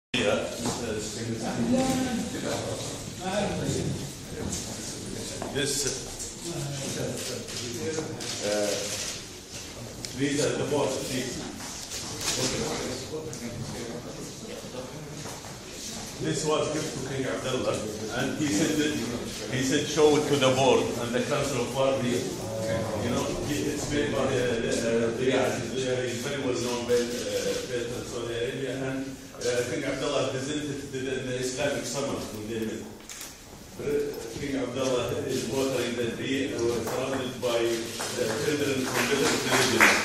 These are the boards. This was given to King Abdullah, and he said show it to the board and the council of war here. You know, it's made by he's very well known veteran of Saudi Arabia, and King Abdullah visited in the Islamic summer when they met. King Abdullah is watering the tree surrounded by the children from different religions.